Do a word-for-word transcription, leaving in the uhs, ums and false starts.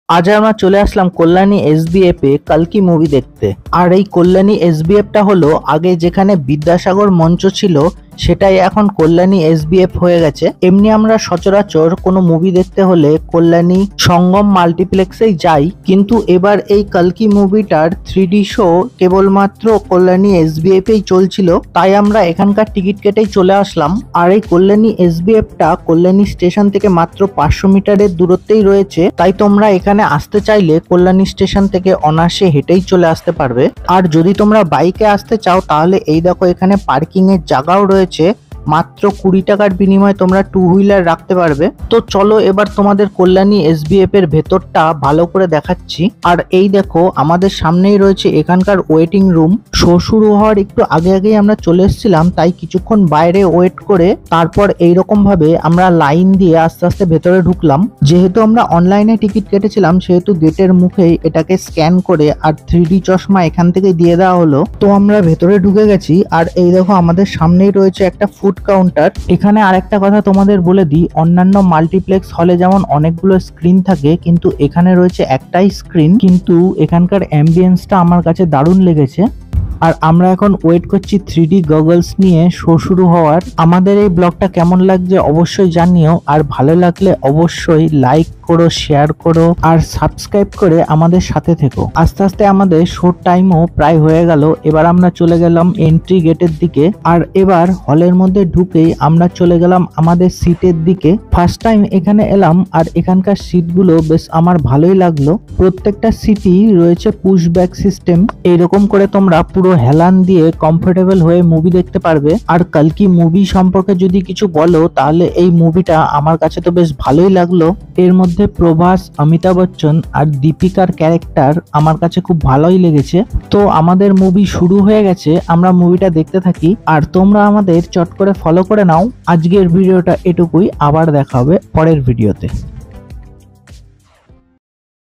আজ আমরা চলে আসলাম কল্যাণী এসবিএফ এ কালকি মুভি দেখতে। আর এই কল্যাণী এসবিএফটা হলো আগে যেখানে বিদ্যাসাগর মঞ্চ ছিল সেটাই এখন কল্যাণী এসবিএফ হয়ে গেছে। এমনি আমরা সচরাচর কোনো মুভি দেখতে হলে কল্যাণী সঙ্গম মাল্টিপ্লেক্সেই যাই, কিন্তু এবার এই কালকি মুভিটার থ্রি ডি শো কেবলমাত্র কল্যাণী এসবিএফ এই চলছিল, তাই আমরা এখানকার টিকিট কেটেই চলে আসলাম। আর এই কল্যাণী এসবিএফটা কল্যাণী স্টেশন থেকে মাত্র পাঁচশো মিটারের দূরত্বেই রয়েছে, তাই তোমরা এখানে আসতে চাইলে কল্যাণী স্টেশন থেকে অনায়াসে হেঁটেই চলে আসতে পারবে। আর যদি তোমরা বাইকে আসতে চাও তাহলে এই দেখো এখানে পার্কিং এর জায়গাও রয়েছে, মাত্র কুড়ি টাকার বিনিময়ে তোমরা টু হুইলার রাখতে পারবে। তো চলো এবার তোমাদের কল্যাণী এসবিএফ এর ভেতরটা ভালো করে দেখাচ্ছি। আর এই দেখো আমাদের সামনেই রয়েছে এখানকার ওয়েটিং রুম। শো শুরু হওয়ার একটু আগে আগেই আমরা চলে এসেছিলাম, তাই কিছুক্ষণ বাইরে ওয়েট করে তারপর এইরকম ভাবে আমরা লাইন দিয়ে আস্তে আস্তে ভেতরে ঢুকলাম। যেহেতু আমরা অনলাইনে টিকিট কেটেছিলাম সেহেতু গেটের মুখেই এটাকে স্ক্যান করে আর থ্রি ডি চশমা এখান থেকে দিয়ে দেওয়া হলো। তো আমরা ভেতরে ঢুকে গেছি। আর এই দেখো আমাদের সামনেই রয়েছে একটা ফুড কাউন্টার। এখানে আরেকটা কথা তোমাদের বলে দিই, অন্যান্য মাল্টিপ্লেক্স হলে যেমন অনেকগুলো স্ক্রিন থাকে, কিন্তু এখানে রয়েছে একটাই স্ক্রিন, কিন্তু এখানকার অ্যাম্বিয়েন্সটা আমার কাছে দারুণ লেগেছে। আর আমরা এখন ওয়েট করছি থ্রি ডি গগলস নিয়ে শো শুরু হওয়ার। আমাদের এই ব্লগটা কেমন লাগছে অবশ্যই জানিও, আর ভালো লাগলে অবশ্যই লাইক করো, শেয়ার করো আর সাবস্ক্রাইব করে আমাদের সাথে থেকো। আস্তে আস্তে আমাদের শোর টাইমও প্রায় হয়ে গেল। এবার আমরা চলে গেলাম এন্ট্রি গেটের দিকে। আর এবার হলের মধ্যে ঢুকেই আমরা চলে গেলাম আমাদের সিটের দিকে। ফার্স্ট টাইম এখানে এলাম আর এখানকার সিটগুলো বেশ আমার ভালোই লাগলো। প্রত্যেকটা সিটই রয়েছে পুশ ব্যাক সিস্টেম, এইরকম করে তোমরা পুরো হেলান দিয়ে কমফোর্টেবল হয়ে মুভি দেখতে পারবে। আর কালকি মুভি সম্পর্কে যদি কিছু বলো তাহলে এই মুভিটা আমার কাছে তো বেশ ভালোই লাগলো। এর মধ্যে প্রভাস, অমিতাভ বচ্চন আর দীপিকার ক্যারেক্টার আমার কাছে খুব ভালোই লেগেছে। তো আমাদের মুভি শুরু হয়ে গেছে, আমরা মুভিটা দেখতে থাকি আর তোমরা আমাদের চট করে ফলো করে নাও। আজকের ভিডিওটা এটুকুই, আবার দেখা হবে পরের ভিডিওতে।